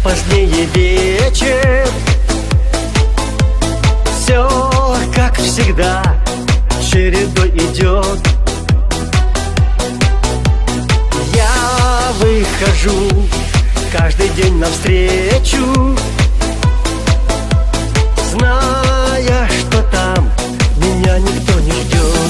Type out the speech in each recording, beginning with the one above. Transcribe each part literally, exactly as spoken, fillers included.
позднее вечер. Все, как всегда, чередой идет. Я выхожу каждый день навстречу, зная, что там меня никто не ждет.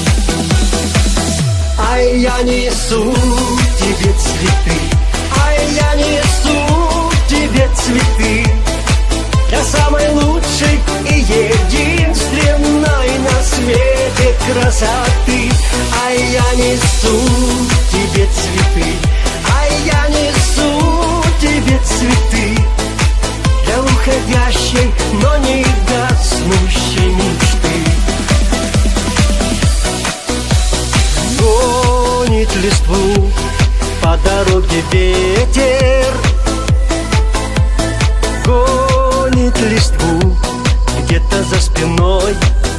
Ай, я несу тебе цветы, ай, я несу тебе цветы, для самой лучшей и единственной на свете красоты. Ай, я несу тебе цветы, ай, я несу тебе цветы, для уходящей, но не гаснущей мечты. Гонит листву по дороге ветер, гонит листву где-то за спиной.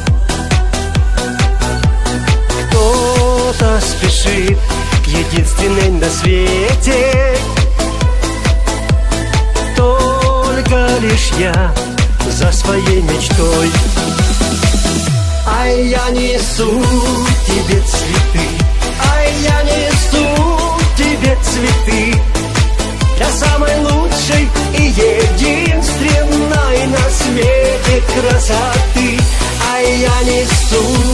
Кто-то спешит к единственной на свете, только лишь я за своей мечтой. Ай, я несу тебе цветы, ай, я несу тебе цветы, для самой лучшей и единственной на свете красоты. Ай, я несу